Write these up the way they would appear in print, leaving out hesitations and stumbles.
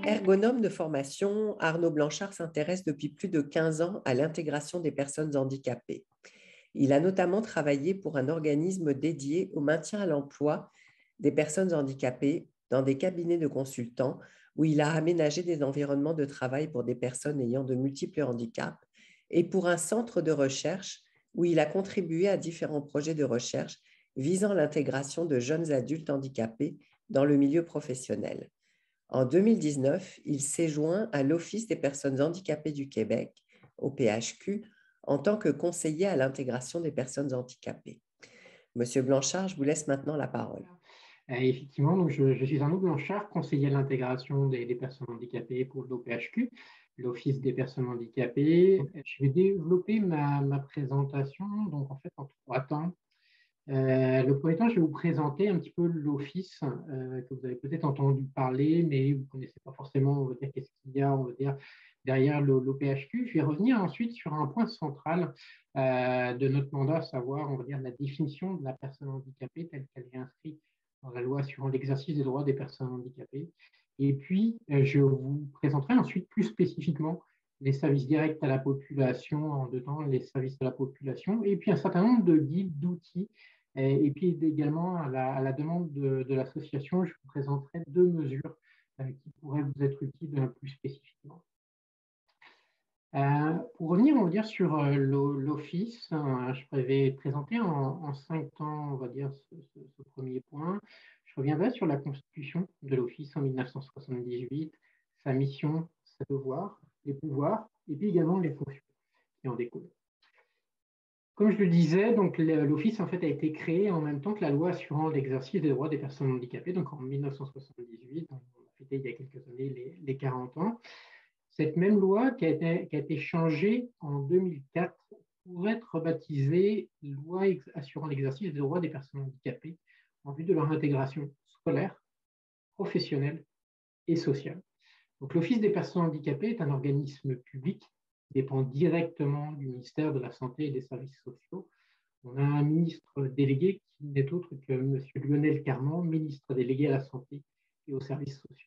Ergonome de formation, Arnaud Blanchard s'intéresse depuis plus de 15 ans à l'intégration des personnes handicapées. Il a notamment travaillé pour un organisme dédié au maintien à l'emploi des personnes handicapées dans des cabinets de consultants où il a aménagé des environnements de travail pour des personnes ayant de multiples handicaps et pour un centre de recherche où il a contribué à différents projets de recherche visant l'intégration de jeunes adultes handicapés dans le milieu professionnel. En 2019, il s'est joint à l'Office des personnes handicapées du Québec, au PHQ, en tant que conseiller à l'intégration des personnes handicapées. Monsieur Blanchard, je vous laisse maintenant la parole. Effectivement, donc je suis Arnaud Blanchard, conseiller à l'intégration des personnes handicapées pour l'OPHQ, l'Office des personnes handicapées. Je vais développer ma présentation donc en fait en 3 temps. Le premier temps, je vais vous présenter un petit peu l'Office que vous avez peut-être entendu parler, mais vous ne connaissez pas forcément, on va dire, qu'est-ce qu'il y a, on va dire, derrière l'OPHQ. Je vais revenir ensuite sur un point central de notre mandat, à savoir, on va dire, la définition de la personne handicapée telle qu'elle est inscrite dans la loi sur l'exercice des droits des personnes handicapées. Et puis, je vous présenterai ensuite plus spécifiquement les services directs à la population, en deux temps, les services à la population, et puis un certain nombre de guides, d'outils. Et puis également, à la demande de l'association, je vous présenterai 2 mesures qui pourraient vous être utiles plus spécifiquement. Pour revenir, on va dire, sur l'Office, je vais présenter en 5 temps, on va dire, ce premier point. Je reviendrai sur la constitution de l'Office en 1978, sa mission, ses devoirs, les pouvoirs, et puis également les fonctions qui en découlent. Comme je le disais, donc l'Office en fait a été créé en même temps que la loi assurant l'exercice des droits des personnes handicapées, donc en 1978, on a fêté il y a quelques années les 40 ans. Cette même loi qui a été changée en 2004 pour être rebaptisée loi assurant l'exercice des droits des personnes handicapées en vue de leur intégration scolaire, professionnelle et sociale. Donc l'Office des personnes handicapées est un organisme public qui dépend directement du ministère de la Santé et des Services sociaux. On a un ministre délégué qui n'est autre que M. Lionel Carman, ministre délégué à la Santé et aux Services sociaux.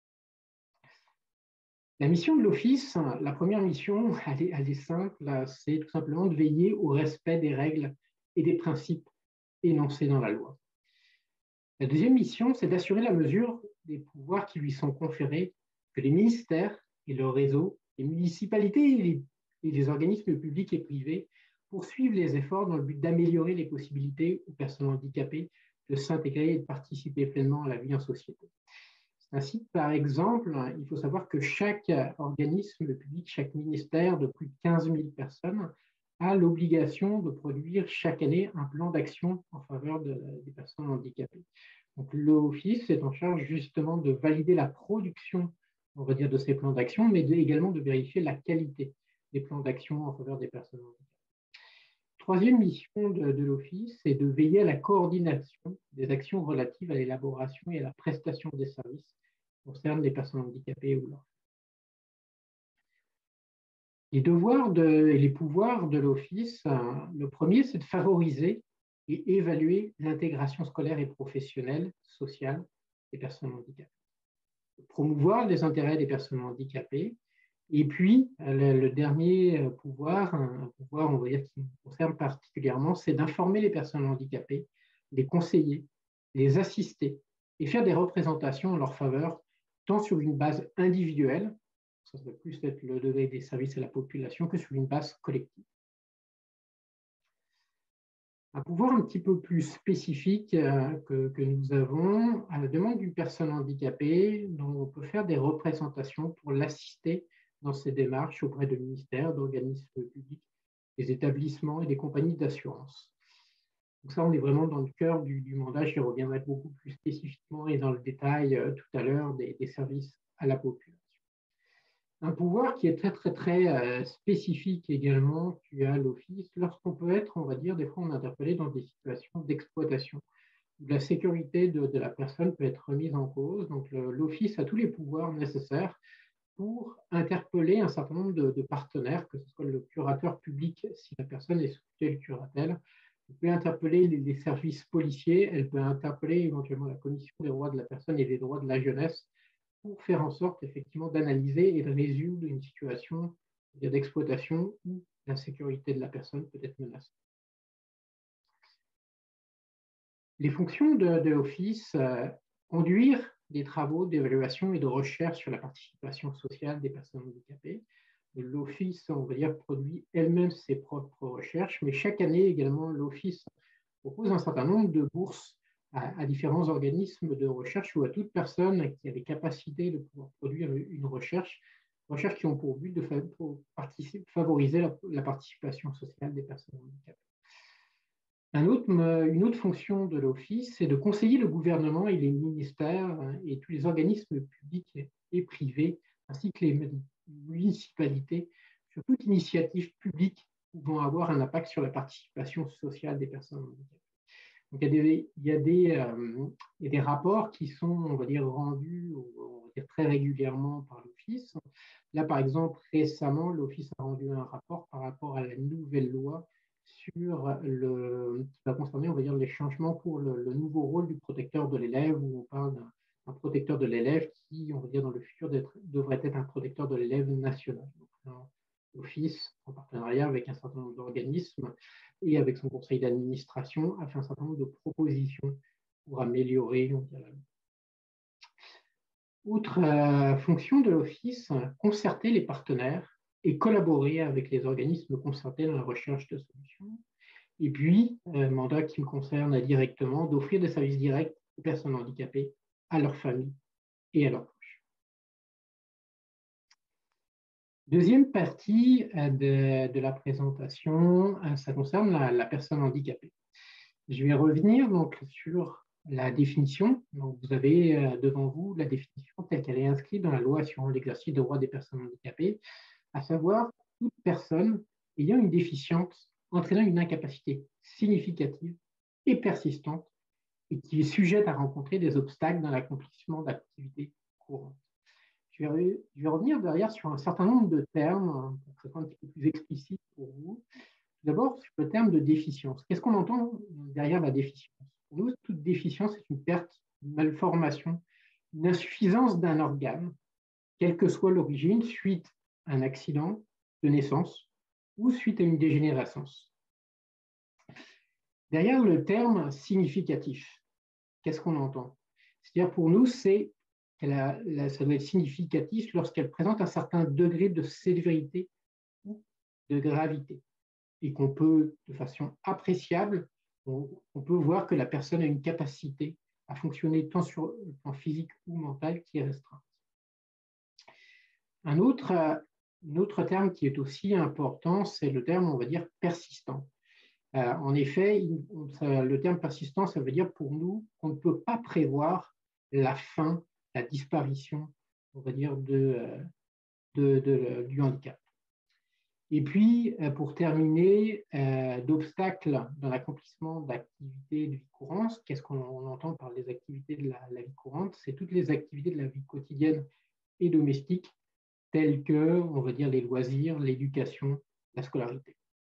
La mission de l'Office, la première mission, elle est simple, c'est tout simplement de veiller au respect des règles et des principes énoncés dans la loi. La deuxième mission, c'est d'assurer la mesure des pouvoirs qui lui sont conférés, que les ministères et leurs réseaux, les municipalités et les organismes publics et privés poursuivent les efforts dans le but d'améliorer les possibilités aux personnes handicapées de s'intégrer et de participer pleinement à la vie en société. Ainsi, par exemple, il faut savoir que chaque organisme public, chaque ministère de plus de 15 000 personnes a l'obligation de produire chaque année un plan d'action en faveur des personnes handicapées. Donc, l'Office est en charge justement de valider la production, on va dire, de ces plans d'action, mais également de vérifier la qualité des plans d'action en faveur des personnes handicapées. Troisième mission de l'Office, c'est de veiller à la coordination des actions relatives à l'élaboration et à la prestation des services qui concernent les personnes handicapées ou leurs. Les devoirs et les pouvoirs de l'Office, le premier, c'est de favoriser et évaluer l'intégration scolaire et professionnelle, sociale des personnes handicapées. De promouvoir les intérêts des personnes handicapées. Et puis, le dernier pouvoir, un pouvoir, on va dire, qui nous concerne particulièrement, c'est d'informer les personnes handicapées, les conseiller, les assister et faire des représentations en leur faveur, tant sur une base individuelle, ça va plus être le degré des services à la population, que sur une base collective. Un pouvoir un petit peu plus spécifique que nous avons à la demande d'une personne handicapée, dont on peut faire des représentations pour l'assister dans ses démarches auprès de ministères, d'organismes publics, des établissements et des compagnies d'assurance. Donc ça, on est vraiment dans le cœur du mandat. J'y reviendrai beaucoup plus spécifiquement et dans le détail tout à l'heure des services à la population. Un pouvoir qui est très spécifique également, tu as l'Office, lorsqu'on peut être, on va dire, des fois on est interpellé dans des situations d'exploitation, où la sécurité de la personne peut être remise en cause. Donc l'Office a tous les pouvoirs nécessaires pour interpeller un certain nombre de partenaires, que ce soit le curateur public si la personne est sous tutelle curatelle, elle peut interpeller les services policiers, elle peut interpeller éventuellement la Commission des droits de la personne et des droits de la jeunesse pour faire en sorte effectivement d'analyser et de résoudre une situation d'exploitation où la sécurité de la personne peut être menacée. Les fonctions de l'Office, conduire des travaux d'évaluation et de recherche sur la participation sociale des personnes handicapées. L'Office, on va dire, produit elle-même ses propres recherches, mais chaque année également, l'Office propose un certain nombre de bourses à différents organismes de recherche ou à toute personne qui a les capacités de pouvoir produire une recherches qui ont pour but de favoriser la participation sociale des personnes handicapées. Une autre fonction de l'Office, c'est de conseiller le gouvernement et les ministères et tous les organismes publics et privés, ainsi que les municipalités, sur toute initiative publique pouvant avoir un impact sur la participation sociale des personnes handicapées. Donc, il y a des rapports qui sont, on va dire, rendus on va dire, très régulièrement par l'Office. Là, par exemple, récemment, l'Office a rendu un rapport par rapport à la nouvelle loi qui va concerner, on va dire, les changements pour le nouveau rôle du protecteur de l'élève, où on parle d'un protecteur de l'élève qui, on va dire, dans le futur, devrait être un protecteur de l'élève national. Donc, l'Office, en partenariat avec un certain nombre d'organismes et avec son conseil d'administration, a fait un certain nombre de propositions pour améliorer, on dirait. Autre fonction de l'Office, concerter les partenaires et collaborer avec les organismes concernés dans la recherche de solutions. Et puis, mandat qui me concerne directement, d'offrir des services directs aux personnes handicapées, à leurs familles et à leurs proches. Deuxième partie de la présentation, ça concerne la personne handicapée. Je vais revenir donc sur la définition. Donc, vous avez devant vous la définition telle qu'elle est inscrite dans la loi sur l'exercice des droits des personnes handicapées, à savoir toute personne ayant une déficience entraînant une incapacité significative et persistante et qui est sujette à rencontrer des obstacles dans l'accomplissement d'activités courantes. Je vais revenir derrière sur un certain nombre de termes pour que ce soit un petit peu plus explicite pour vous. D'abord, sur le terme de déficience. Qu'est-ce qu'on entend derrière la déficience? Pour nous, toute déficience est une perte, une malformation, une insuffisance d'un organe, quelle que soit l'origine, suite à un accident de naissance ou suite à une dégénérescence. Derrière le terme significatif, qu'est-ce qu'on entend? C'est-à-dire pour nous, ça doit être significatif lorsqu'elle présente un certain degré de sévérité ou de gravité et qu'on peut, de façon appréciable, on peut voir que la personne a une capacité à fonctionner tant sur le plan physique ou mental qui est restreinte. Un autre terme qui est aussi important, c'est le terme, on va dire, persistant. En effet, le terme persistant, ça veut dire pour nous qu'on ne peut pas prévoir la fin, la disparition, on va dire, du handicap. Et puis, pour terminer, d'obstacles dans l'accomplissement d'activités de vie courante. Qu'est-ce qu'on entend par les activités de la vie courante? C'est toutes les activités de la vie quotidienne et domestique, telles que, on va dire, les loisirs, l'éducation, la scolarité.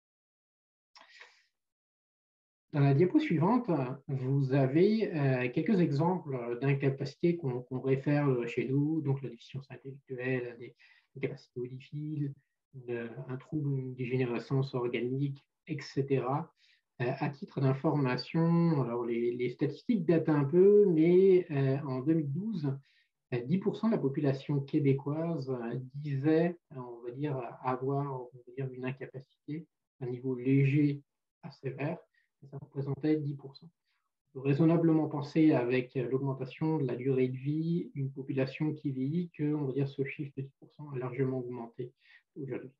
Dans la diapo suivante, vous avez quelques exemples d'incapacités qu'on réfère chez nous, donc la déficience intellectuelle, des capacités audiphiles, un trouble, une dégénérescence organique, etc. À titre d'information, alors les statistiques datent un peu, mais en 2012, 10% de la population québécoise disait, on va dire, avoir une incapacité, un niveau léger à sévère, et ça représentait 10%. On peut raisonnablement penser avec l'augmentation de la durée de vie, une population qui vieillit, que on va dire, ce chiffre de 10% a largement augmenté aujourd'hui.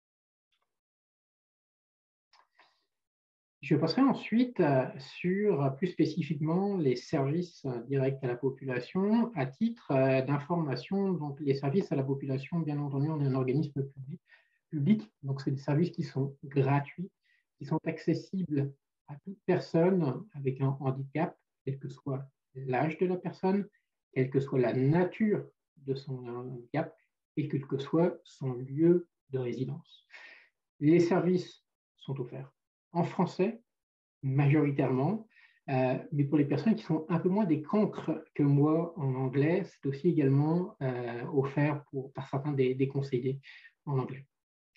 Je passerai ensuite sur plus spécifiquement les services directs à la population. À titre d'information, donc les services à la population, bien entendu, on est un organisme public, donc c'est des services qui sont gratuits, qui sont accessibles à toute personne avec un handicap, quel que soit l'âge de la personne, quelle que soit la nature de son handicap et quel que soit son lieu de résidence. Les services sont offerts en français, majoritairement, Mais pour les personnes qui sont un peu moins des cancres que moi en anglais, c'est aussi également offert par certains des conseillers en anglais.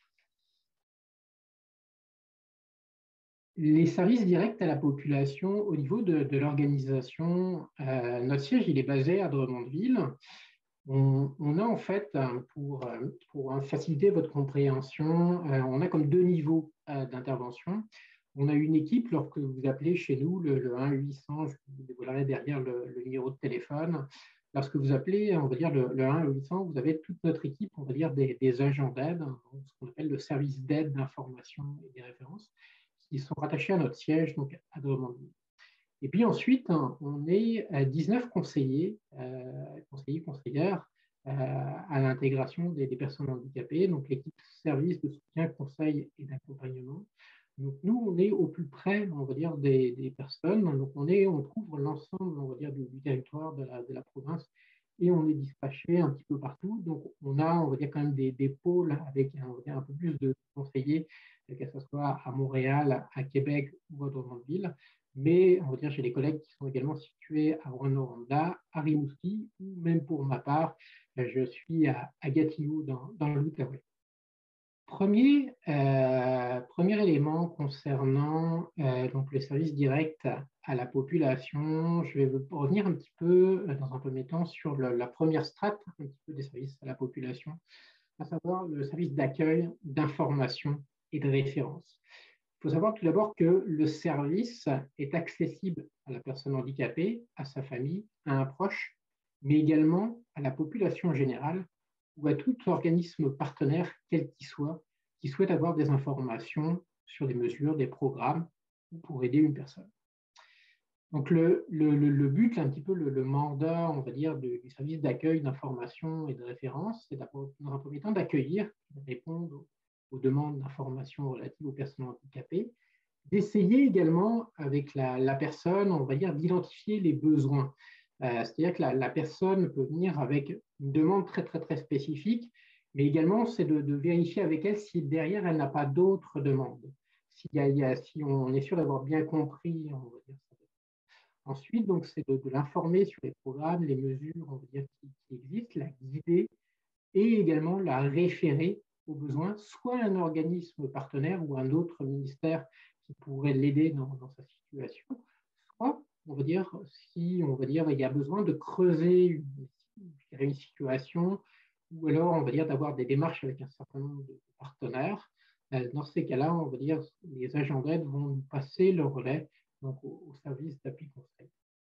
Les services directs à la population au niveau de l'organisation, notre siège il est basé à Drummondville. On a en fait, pour faciliter votre compréhension, on a comme deux niveaux d'intervention. On a une équipe, lorsque vous appelez chez nous le 1-800, je vous dévoilerai derrière le numéro de téléphone. Lorsque vous appelez, on va dire le 1-800, vous avez toute notre équipe, on va dire des agents d'aide, ce qu'on appelle le service d'aide, d'information et des références, qui sont rattachés à notre siège, donc à Drummondville. Et puis ensuite, on est 19 conseillers, conseillères à l'intégration des personnes handicapées, donc l'équipe service de soutien, conseil et d'accompagnement. Donc nous, on est au plus près, on va dire, des personnes. Donc on couvre l'ensemble, on va dire, du territoire de la province et on est dispatché un petit peu partout. Donc on va dire, quand même des pôles avec un peu plus de conseillers, que ce soit à Montréal, à Québec ou à Drummondville. Mais on va dire, j'ai des collègues qui sont également situés à Rouyn-Noranda, à Rimouski, ou même pour ma part, je suis à Gatineau dans l'Outaouais. Premier élément concernant donc le service direct à la population, je vais revenir un petit peu dans un premier temps sur la première strate un petit peu des services à la population, à savoir le service d'accueil, d'information et de référence. Il faut savoir tout d'abord que le service est accessible à la personne handicapée, à sa famille, à un proche, mais également à la population générale ou à tout organisme partenaire, quel qu'il soit, qui souhaite avoir des informations sur des mesures, des programmes ou pour aider une personne. Donc le but, un petit peu le mandat, on va dire, du service d'accueil, d'information et de référence, c'est dans un premier temps d'accueillir, de répondre aux demandes d'information relatives aux personnes handicapées, d'essayer également avec la personne, on va dire, d'identifier les besoins. C'est-à-dire que la personne peut venir avec une demande très, très, très spécifique, mais également, c'est de vérifier avec elle si derrière, elle n'a pas d'autres demandes. Si on est sûr d'avoir bien compris, on va dire ça. Ensuite, donc, c'est de l'informer sur les programmes, les mesures, on va dire, qui existent, la guider et également la référer aux besoins, soit un organisme partenaire ou un autre ministère qui pourrait l'aider dans sa situation, soit, on va dire, si on va dire il y a besoin de creuser une situation, ou alors on va dire d'avoir des démarches avec un certain nombre de partenaires. Dans ces cas-là, on va dire les agents d'aide vont nous passer le relais donc au service d'appui conseil.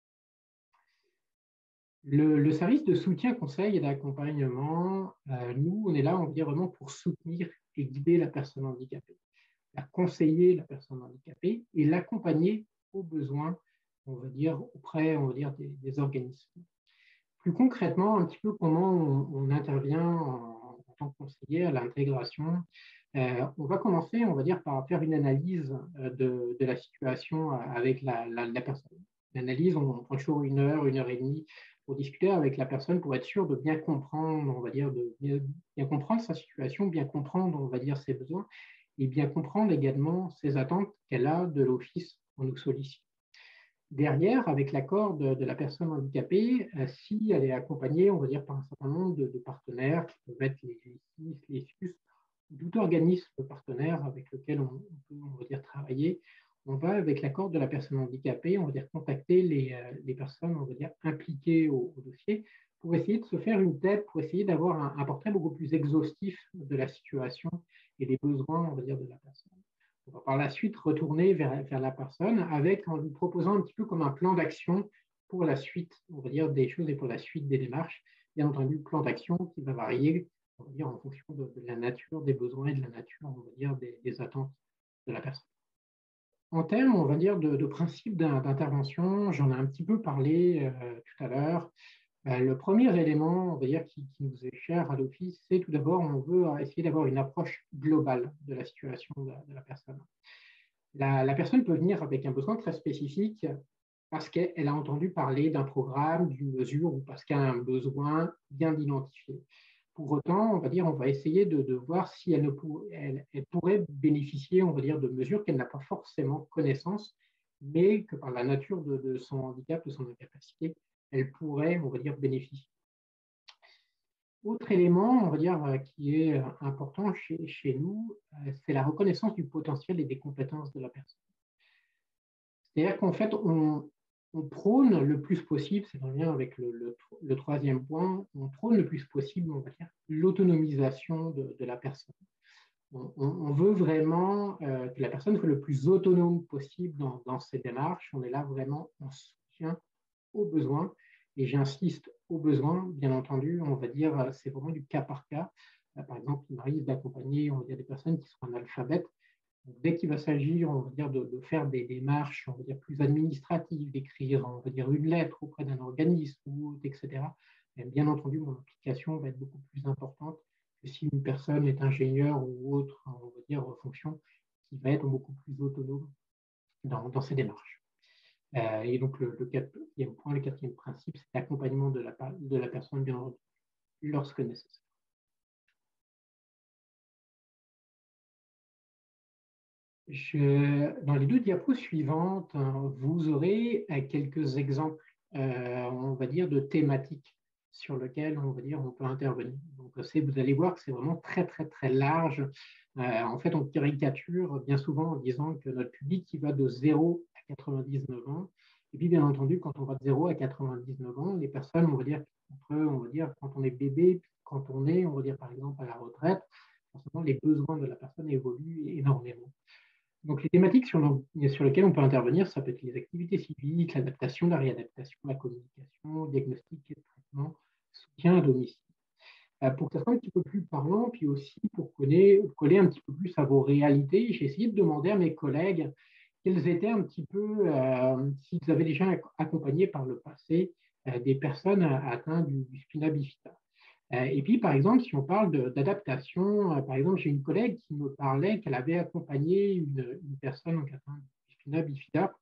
Le service de soutien, conseil et d'accompagnement, nous, on est là, on va dire vraiment pour soutenir et guider la personne handicapée, la conseiller la personne handicapée et l'accompagner aux besoins, on va dire, auprès, on va dire, des organismes. Plus concrètement, un petit peu comment on intervient en tant que conseiller à l'intégration. On va commencer, on va dire, par faire une analyse de la situation avec la personne. L'analyse, on prend toujours 1 heure, 1 heure et demie pour discuter avec la personne pour être sûr de bien comprendre, on va dire, de bien comprendre sa situation, bien comprendre, on va dire, ses besoins et bien comprendre également ses attentes qu'elle a de l'office qu'on nous sollicite. Derrière, avec l'accord de la personne handicapée, si elle est accompagnée, on va dire, par un certain nombre de partenaires qui peuvent être les GICIS, les SUS, tout organisme partenaire avec lequel on peut, on va dire, travailler, on va, avec l'accord de la personne handicapée, on va dire, contacter les personnes, on va dire, impliquées au dossier pour essayer de se faire une tête, pour essayer d'avoir un portrait beaucoup plus exhaustif de la situation et des besoins, on va dire, de la personne. On va par la suite retourner vers la personne en lui proposant un petit peu comme un plan d'action pour la suite, on va dire, des choses et pour la suite des démarches. Bien entendu, plan d'action qui va varier, on va dire, en fonction de la nature des besoins et de la nature, on va dire, des attentes de la personne. En termes, on va dire, de principe d'intervention, j'en ai un petit peu parlé tout à l'heure. Le premier élément, on va dire, qui nous est cher à l'Office, c'est tout d'abord, on veut essayer d'avoir une approche globale de la situation de la personne. La personne peut venir avec un besoin très spécifique parce qu'elle a entendu parler d'un programme, d'une mesure, ou parce qu'elle a un besoin bien identifié. Pour autant, on va essayer de voir si elle pourrait bénéficier, on va dire, de mesures qu'elle n'a pas forcément connaissance, mais que par la nature de son handicap, de son incapacité, elle pourrait, on va dire, bénéficier. Autre élément, on va dire, qui est important chez nous, c'est la reconnaissance du potentiel et des compétences de la personne. C'est-à-dire qu'en fait, on prône le plus possible, c'est en lien avec le troisième point, on prône le plus possible, on va dire, l'autonomisation de la personne. On veut vraiment que la personne soit le plus autonome possible dans ses démarches. On est là vraiment en soutien aux besoins. Et j'insiste aux besoins, bien entendu, on va dire, c'est vraiment du cas par cas. Par exemple, il m'arrive d'accompagner, on va dire, des personnes qui sont analphabètes. Donc, dès qu'il va s'agir, on va dire, de faire des démarches, on va dire, plus administratives, d'écrire, on va dire, une lettre auprès d'un organisme, ou, etc., et bien entendu, mon implication va être beaucoup plus importante que si une personne est ingénieure ou autre, on va dire, fonction, qui va être beaucoup plus autonome dans ses démarches. Et donc, le quatrième point, le quatrième principe, c'est l'accompagnement de la personne, bien entendu, lorsque nécessaire. Dans les deux diapos suivantes, vous aurez quelques exemples, on va dire, de thématiques sur lesquelles on va dire on peut intervenir. Donc, vous allez voir que c'est vraiment très, très, très large. En fait, on caricature bien souvent en disant que notre public qui va de 0 à 99 ans. Et puis, bien entendu, quand on va de 0 à 99 ans, les personnes, on va dire, quand on est bébé, quand on est, on va dire, par exemple, à la retraite, forcément, les besoins de la personne évoluent énormément. Donc, les thématiques sur lesquelles on peut intervenir, ça peut être les activités civiques, l'adaptation, la réadaptation, la communication, diagnostic et traitement, soutien à domicile. Pour que ça soit un petit peu plus parlant, puis aussi pour coller un petit peu plus à vos réalités, j'ai essayé de demander à mes collègues quels étaient un petit peu, s'ils avaient déjà accompagné par le passé des personnes atteintes du spina bifida. Et puis, par exemple, si on parle d'adaptation, par exemple, j'ai une collègue qui me parlait qu'elle avait accompagné une personne en atteinte du spina bifida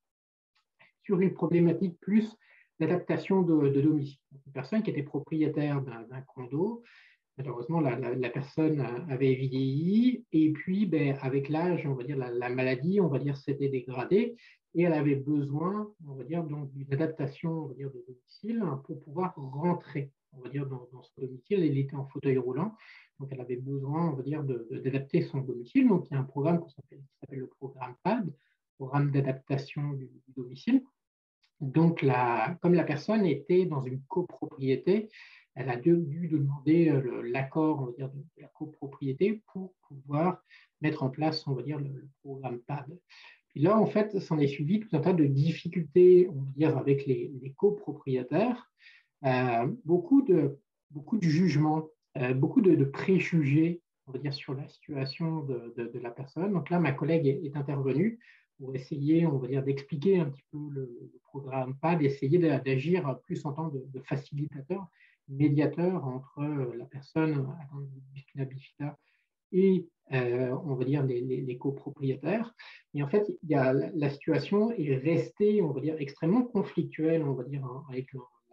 sur une problématique plus d'adaptation de domicile. Une personne qui était propriétaire d'un condo. Malheureusement, la personne avait vieilli et puis, avec l'âge, on va dire, la maladie, on va dire, s'était dégradée et elle avait besoin, on va dire, donc d'une adaptation, on va dire, de domicile pour pouvoir rentrer, on va dire, dans son domicile. Elle était en fauteuil roulant, donc elle avait besoin, on va dire, d'adapter son domicile. Donc, il y a un programme qui s'appelle le programme PAD, programme d'adaptation du domicile. Donc, comme la personne était dans une copropriété, elle a dû demander l'accord, on va dire, de la copropriété pour pouvoir mettre en place, on va dire, le programme PAD. Et là, en fait, s'en est suivi tout un tas de difficultés, on va dire, avec les copropriétaires, beaucoup de jugements, beaucoup de préjugés, on va dire, sur la situation de la personne. Donc là, ma collègue est intervenue pour essayer, on va dire, d'expliquer un petit peu le programme PAD, d'essayer d'agir plus en tant de facilitateur, médiateur entre la personne atteinte du spina bifida et, on va dire, les copropriétaires. Et en fait, la situation est restée, on va dire, extrêmement conflictuelle, on va dire, avec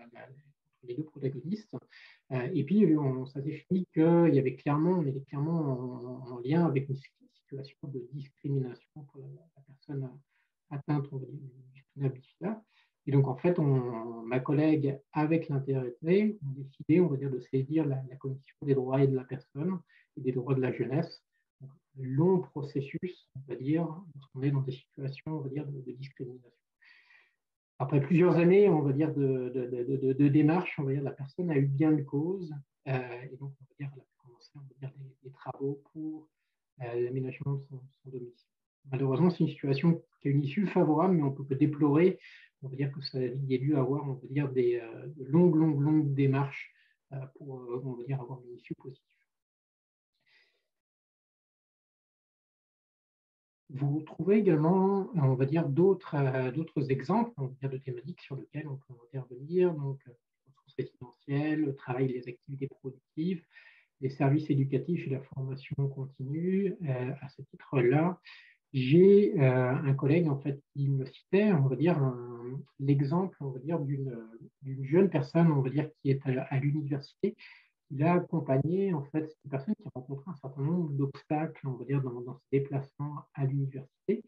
les deux protagonistes. Et puis, ça s'est fini on était clairement en lien avec une situation de discrimination pour la personne atteinte, on va dire, du spina bifida. Et donc, en fait, ma collègue, avec l'intéressé, ont décidé, on va dire, de saisir la commission des droits et de la personne et des droits de la jeunesse. Donc, un long processus, on va dire, lorsqu'on est dans des situations, on va dire, de discrimination. Après plusieurs années, on va dire, de démarches, on va dire, la personne a eu bien de cause, et donc, on va dire, elle a commencé, on va dire, des travaux pour l'aménagement de son domicile. Malheureusement, c'est une situation qui a une issue favorable, mais on peut déplorer, on va dire que ça y a dû avoir, on va dire, des longues démarches pour, on va dire, avoir une issue positive. Vous trouvez également, on va dire, d'autres exemples, on va dire, de thématiques sur lesquelles on peut intervenir, donc ressources résidentielles, le travail, les activités productives, les services éducatifs et la formation continue. À ce titre-là, j'ai un collègue en fait qui me citait, on va dire, l'exemple, on va dire, d'une jeune personne, on va dire, qui est à l'université. Il a accompagné en fait une personne qui a rencontré un certain nombre d'obstacles, on va dire, dans ses déplacements à l'université.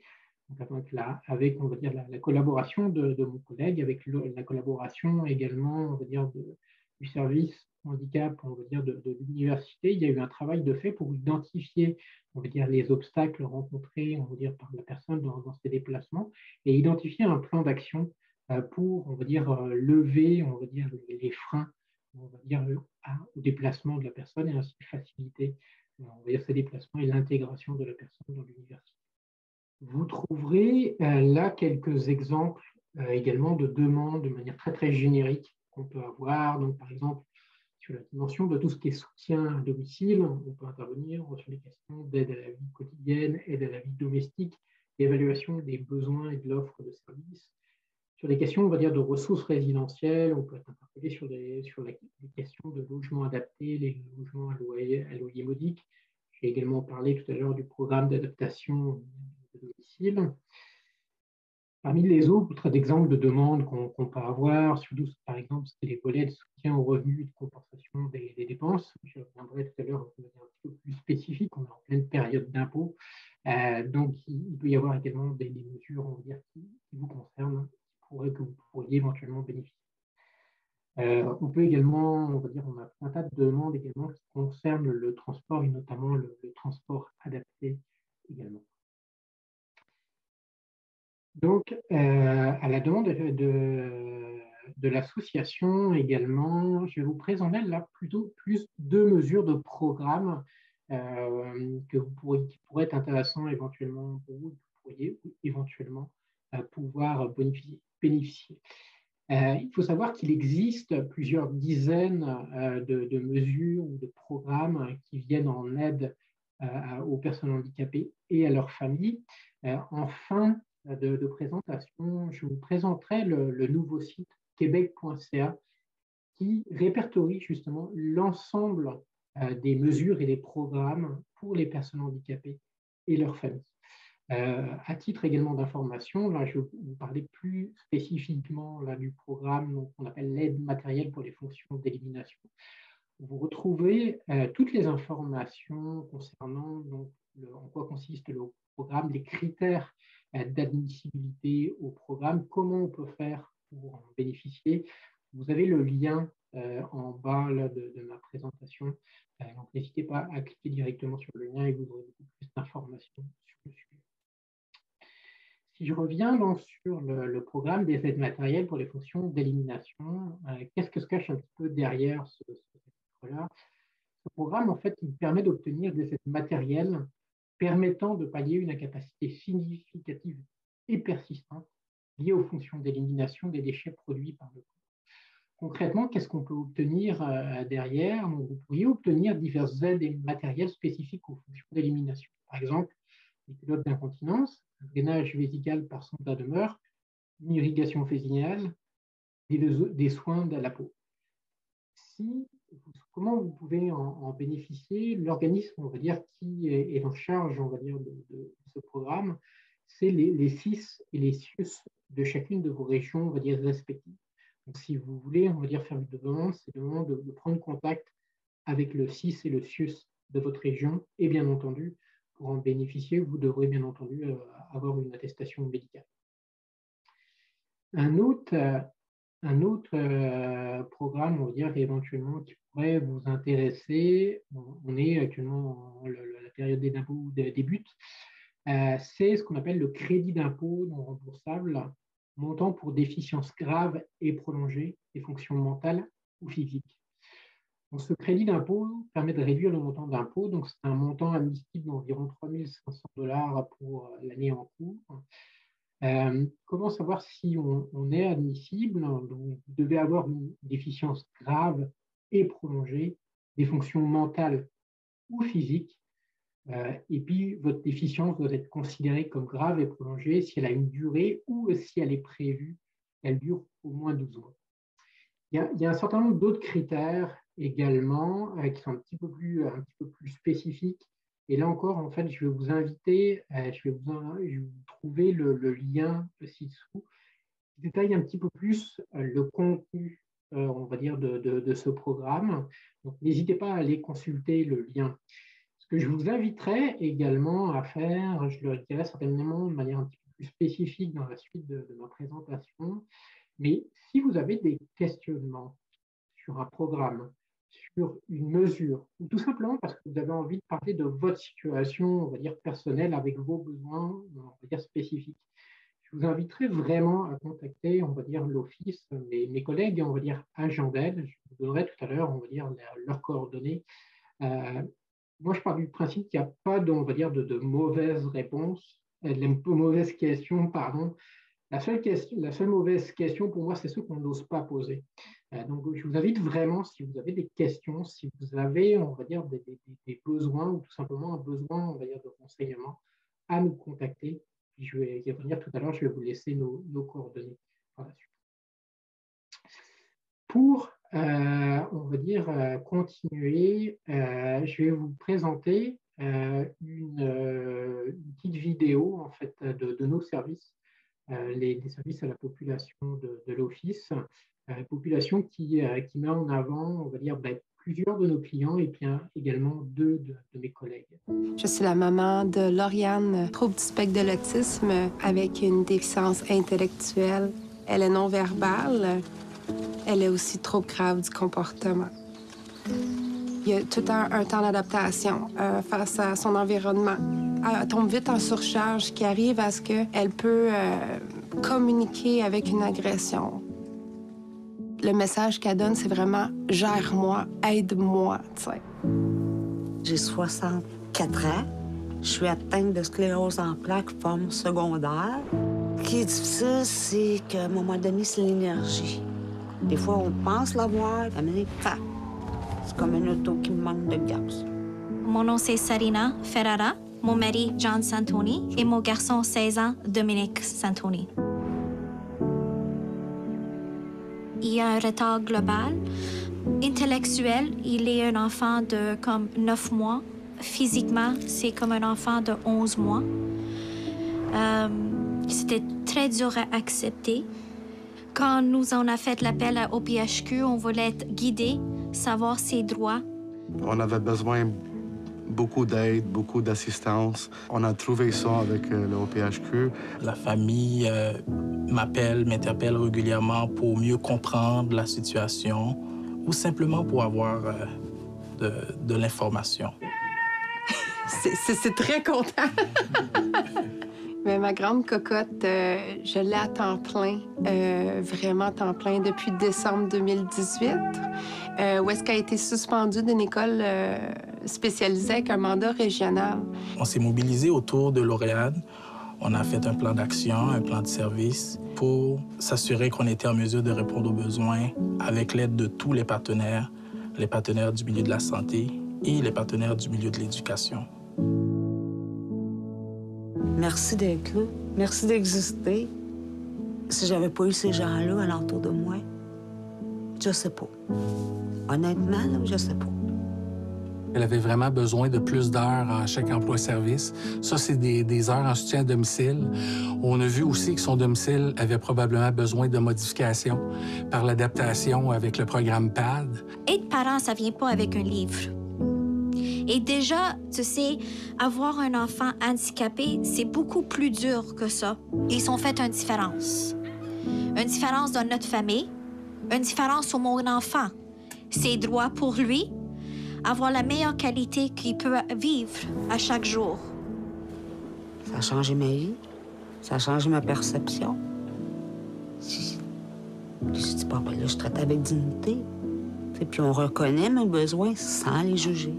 avec, on va dire, la collaboration de mon collègue, avec la collaboration également, on va dire, du service handicap, on va dire, de l'université, il y a eu un travail de fait pour identifier, on va dire, les obstacles rencontrés, on va dire, par la personne dans ses déplacements et identifier un plan d'action pour, on va dire, lever, on va dire, les freins, on va dire, au déplacement de la personne et ainsi faciliter, on va dire, ces déplacements et l'intégration de la personne dans l'université. Vous trouverez là quelques exemples également de demandes de manière très, très générique qu'on peut avoir. Donc, par exemple, sur la dimension de tout ce qui est soutien à domicile, on peut intervenir sur les questions d'aide à la vie quotidienne, aide à la vie domestique, évaluation des besoins et de l'offre de services. Sur les questions, on va dire, de ressources résidentielles, on peut être interpellé sur les questions de logement adapté, les logements à loyer modique. J'ai également parlé tout à l'heure du programme d'adaptation de domicile. Parmi les autres exemples de demandes qu'on peut avoir, surtout par exemple, c'est les volets de soutien aux revenus et de compensation des dépenses. Je reviendrai tout à l'heure un petit peu plus spécifique, on est en pleine période d'impôt. Donc, il peut y avoir également des mesures, on va dire, qui vous concernent, que vous pourriez éventuellement bénéficier. On peut également, on va dire, on a un tas de demandes également qui concernent le transport et notamment le transport adapté également. Donc, à la demande de l'association également, je vais vous présenter là plutôt plus deux mesures de programme qui pourraient être intéressantes éventuellement pour vous, que vous pourriez éventuellement pouvoir bénéficier. Il faut savoir qu'il existe plusieurs dizaines de mesures ou de programmes qui viennent en aide aux personnes handicapées et à leurs familles. En fin de présentation, je vous présenterai le nouveau site québec.ca qui répertorie justement l'ensemble des mesures et des programmes pour les personnes handicapées et leurs familles. À titre également d'information, là, je vais vous parler plus spécifiquement là, du programme qu'on appelle l'aide matérielle pour les fonctions d'élimination. Vous retrouvez toutes les informations concernant donc, en quoi consiste le programme, les critères d'admissibilité au programme, comment on peut faire pour en bénéficier. Vous avez le lien en bas là, de ma présentation. Donc, n'hésitez pas à cliquer directement sur le lien et vous aurez beaucoup plus d'informations sur le sujet. Si je reviens donc sur le programme des aides matérielles pour les fonctions d'élimination, qu'est-ce que se cache un petit peu derrière ce titre-là? Ce programme, en fait, il permet d'obtenir des aides matérielles permettant de pallier une incapacité significative et persistante liée aux fonctions d'élimination des déchets produits par le corps. Concrètement, qu'est-ce qu'on peut obtenir derrière? Vous pourriez obtenir diverses aides matérielles spécifiques aux fonctions d'élimination. Par exemple, les culottes d'incontinence, un drainage vésical par sonde à demeure, une irrigation vaginale, des soins de la peau. Comment vous pouvez en bénéficier? L'organisme, on va dire, qui est en charge, on va dire, de ce programme, c'est les CIS et les CIUS de chacune de vos régions, on va dire, respectives. Donc, si vous voulez, on va dire, faire une demande, c'est de prendre contact avec le CIS et le CIUS de votre région, et bien entendu, pour en bénéficier, vous devrez bien entendu avoir une attestation médicale. Un autre programme, on va dire, éventuellement, qui pourrait vous intéresser, on est actuellement, la période des impôts débute, c'est ce qu'on appelle le crédit d'impôt non remboursable, montant pour déficience grave et prolongée des fonctions mentales ou physiques. Donc, ce crédit d'impôt permet de réduire le montant d'impôt. Donc, c'est un montant admissible d'environ 3 500 $ pour l'année en cours. Comment savoir si on est admissible? Donc, vous devez avoir une déficience grave et prolongée des fonctions mentales ou physiques. Et puis, votre déficience doit être considérée comme grave et prolongée si elle a une durée ou si elle est prévue qu'elle dure au moins 12 mois. Il y a un certain nombre d'autres critères également qui sont un petit peu plus spécifiques. Et là encore, en fait, je vais vous inviter, je vais vous trouver le lien ci-dessous qui détaille un petit peu plus le contenu, on va dire, de ce programme. Donc, n'hésitez pas à aller consulter le lien. Ce que je vous inviterai également à faire, je le dirais certainement de manière un petit peu plus spécifique dans la suite de ma présentation. Mais si vous avez des questionnements sur un programme, sur une mesure, ou tout simplement parce que vous avez envie de parler de votre situation, on va dire personnelle, avec vos besoins, on va dire spécifiques, je vous inviterai vraiment à contacter, on va dire, l'Office, mes collègues, on va dire, agents d'aide. Je vous donnerai tout à l'heure, on va dire, leurs coordonnées. Moi, je pars du principe qu'il n'y a pas, on va dire, de mauvaises réponses, de mauvaises questions, pardon. La seule mauvaise question pour moi, c'est ceux qu'on n'ose pas poser. Donc, je vous invite vraiment, si vous avez des questions, si vous avez, on va dire, des besoins ou tout simplement un besoin, on va dire, de renseignement, à nous contacter. Puis je vais y revenir tout à l'heure, je vais vous laisser nos coordonnées par la suite. Pour, on va dire, continuer, je vais vous présenter une petite vidéo en fait, de nos services, les services à la population de l'Office, population qui met en avant, on va dire, plusieurs de nos clients et puis également deux de mes collègues. Je suis la maman de Lauriane, trouble du spectre de l'autisme avec une déficience intellectuelle. Elle est non-verbale. Elle est aussi trop grave du comportement. Il y a tout un temps d'adaptation face à son environnement. Elle tombe vite en surcharge, qui arrive à ce qu'elle peut communiquer avec une agression. Le message qu'elle donne, c'est vraiment « gère-moi, aide-moi », tu sais. J'ai 64 ans. Je suis atteinte de sclérose en plaques forme secondaire. Ce qui est difficile, c'est qu'à un moment donné, c'est l'énergie. Des fois, on pense l'avoir, mais c'est comme une auto qui me manque de gaz. Mon nom, c'est Sarina Ferrara, mon mari, John Santoni, et mon garçon, 16 ans, Dominique Santoni. Il y a un retard global. Intellectuel, il est un enfant de comme 9 mois. Physiquement, c'est comme un enfant de 11 mois. C'était très dur à accepter. Quand nous on a fait l'appel au PHQ, on voulait être guidé, savoir ses droits. On avait besoin beaucoup d'aide, beaucoup d'assistance. On a trouvé ça avec le OPHQ. La famille m'interpelle régulièrement pour mieux comprendre la situation ou simplement pour avoir de l'information. C'est très content. Mais ma grande cocotte, je l'ai à temps plein, vraiment à temps plein depuis décembre 2018, où est-ce qu'elle a été suspendue d'une école spécialisée avec un mandat régional. On s'est mobilisé autour de Lauriane. On a fait un plan d'action, un plan de service pour s'assurer qu'on était en mesure de répondre aux besoins avec l'aide de tous les partenaires du milieu de la santé et les partenaires du milieu de l'éducation. Merci d'être là. Merci d'exister. Si j'avais pas eu ces gens-là alentour de moi, je sais pas. Honnêtement, là, je sais pas. Elle avait vraiment besoin de plus d'heures en chèque emploi-service. Ça, c'est des heures en soutien à domicile. On a vu aussi que son domicile avait probablement besoin de modifications par l'adaptation avec le programme PAD. Être parent, ça vient pas avec un livre. Et déjà, tu sais, avoir un enfant handicapé, c'est beaucoup plus dur que ça. Ils ont fait une différence. Une différence dans notre famille, une différence sur mon enfant. Ses droits pour lui, avoir la meilleure qualité qu'il peut vivre à chaque jour. Ça a changé ma vie. Ça a changé ma perception. Je dis pas, là, je traite avec dignité. Et puis on reconnaît mes besoins sans les juger.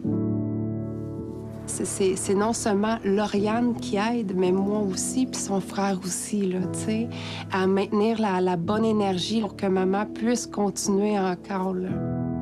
C'est non seulement Lauriane qui aide, mais moi aussi, puis son frère aussi, là, tu sais, à maintenir la bonne énergie pour que maman puisse continuer encore, là.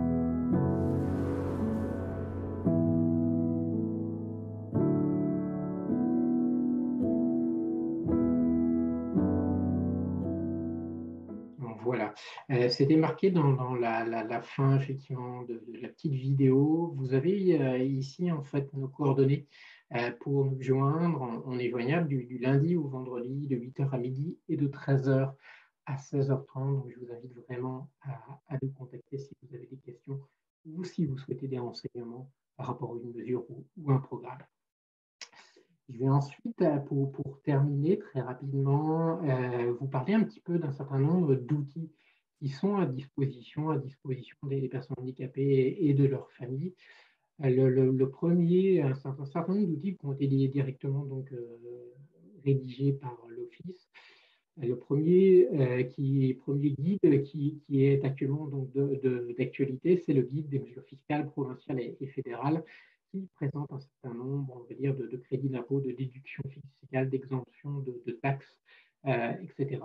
Voilà. C'était marqué dans la fin, effectivement, de la petite vidéo. Vous avez ici, en fait, nos coordonnées pour nous joindre. On est joignable du lundi au vendredi, de 8h à midi et de 13h à 16h30. Donc, je vous invite vraiment à nous contacter si vous avez des questions ou si vous souhaitez des renseignements par rapport à une mesure ou un programme. Je Je vais ensuite, pour terminer très rapidement, vous parler un petit peu d'un certain nombre d'outils qui sont à disposition des personnes handicapées et de leurs familles. Le premier, un certain nombre d'outils qui ont été directement donc, rédigés par l'Office. Le premier guide qui est actuellement d'actualité, c'est le guide des mesures fiscales provinciales et fédérales, qui présente un certain nombre, on va dire, de crédits d'impôt, de déductions fiscales, d'exemptions, de taxes, etc.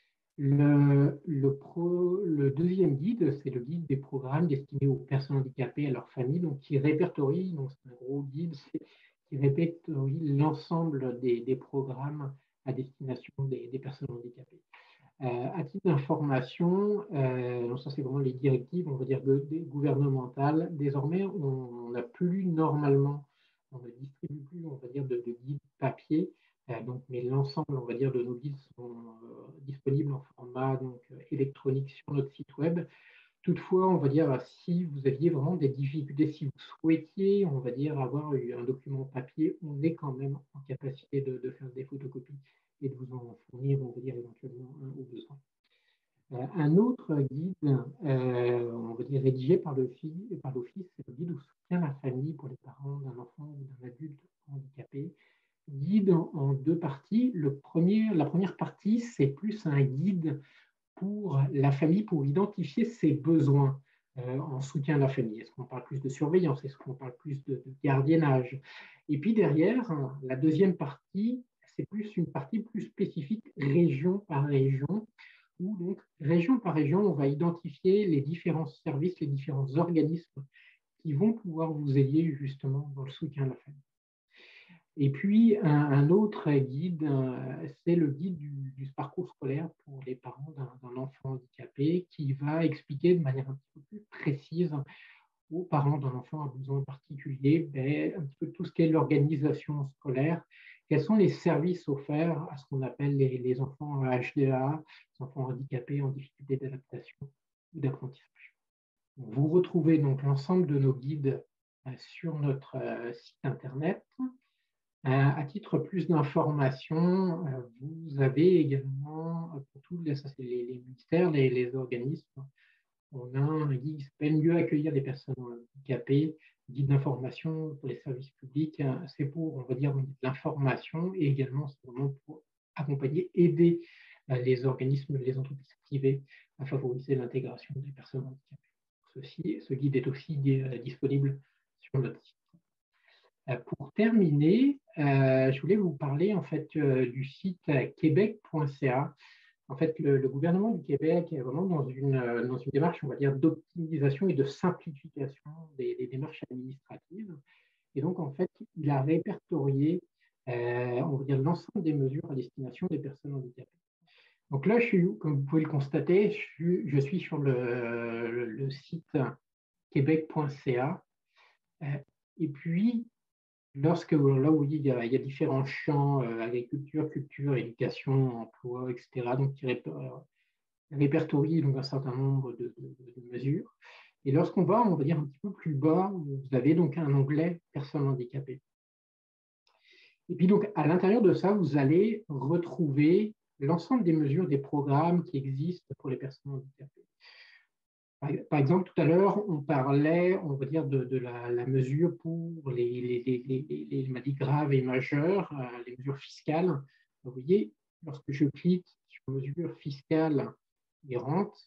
Le deuxième guide, c'est le guide des programmes destinés aux personnes handicapées et à leurs familles, donc qui répertorie, donc c'est un gros guide, qui répertorie l'ensemble des programmes à destination des personnes handicapées. À titre d'information, ça c'est vraiment les directives, on va dire, gouvernementales. Désormais, on n'a plus normalement, on ne distribue plus, on va dire, de guides papier. Mais l'ensemble, on va dire, de nos guides sont disponibles en format électronique sur notre site web. Toutefois, on va dire, si vous aviez vraiment des difficultés, si vous souhaitiez, on va dire, avoir un document papier, on est quand même en capacité de faire des photocopies et de vous en fournir, on va dire, éventuellement un au besoin. Un autre guide, on va dire, rédigé par l'Office, c'est le guide au soutien à la famille pour les parents d'un enfant ou d'un adulte handicapé. Guide en deux parties. La première partie, c'est plus un guide pour la famille, pour identifier ses besoins en soutien à la famille. Est-ce qu'on parle plus de surveillance? Est-ce qu'on parle plus de gardiennage? Et puis derrière, la deuxième partie, c'est plus une partie plus spécifique, région par région, où donc, région par région, on va identifier les différents services, les différents organismes qui vont pouvoir vous aider justement dans le soutien à la famille. Et puis, un autre guide, c'est le guide du parcours scolaire pour les parents d'un enfant handicapé, qui va expliquer de manière un petit peu plus précise aux parents d'un enfant à besoin particulier un petit peu tout ce qu'est l'organisation scolaire, quels sont les services offerts à ce qu'on appelle les enfants HDA, les enfants handicapés en difficulté d'adaptation ou d'apprentissage. Vous retrouvez donc l'ensemble de nos guides sur notre site internet. À titre plus d'information, vous avez également, pour tous les ministères, les organismes, on a un guide qui s'appelle « Mieux accueillir les personnes handicapées », guide d'information pour les services publics. C'est pour, on va dire, l'information et également c'est vraiment pour accompagner, aider les organismes, les entreprises privées à favoriser l'intégration des personnes handicapées. Ce guide est aussi disponible sur notre site. Pour terminer, je voulais vous parler en fait du site québec.ca. En fait, le gouvernement du Québec est vraiment dans une démarche, on va dire, d'optimisation et de simplification des démarches administratives. Et donc, en fait, il a répertorié, on va dire, l'ensemble des mesures à destination des personnes handicapées. Donc là, comme vous pouvez le constater, je suis sur le site québec.ca. Et puis, là où il y a différents champs, agriculture, culture, éducation, emploi, etc., donc qui répertorient donc un certain nombre de mesures. Et lorsqu'on va, on va dire un petit peu plus bas, vous avez donc un onglet personnes handicapées. Et puis donc à l'intérieur de ça, vous allez retrouver l'ensemble des mesures, des programmes qui existent pour les personnes handicapées. Par exemple, tout à l'heure, on parlait, on va dire, de la mesure pour les maladies graves et majeures, les mesures fiscales. Vous voyez, lorsque je clique sur mesures fiscales et rentes,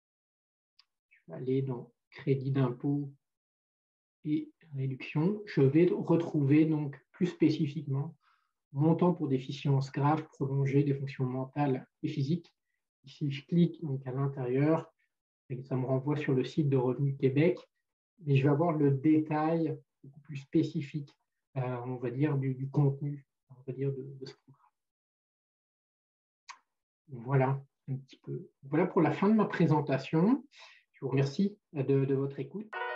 je vais aller dans crédit d'impôt et réduction, je vais retrouver donc plus spécifiquement montant pour déficience grave prolongée des fonctions mentales et physiques. Ici, je clique donc à l'intérieur, et ça me renvoie sur le site de Revenu Québec, mais je vais avoir le détail beaucoup plus spécifique, on va dire, du contenu, on va dire, de ce programme. Voilà un petit peu. Voilà pour la fin de ma présentation. Je vous remercie de votre écoute.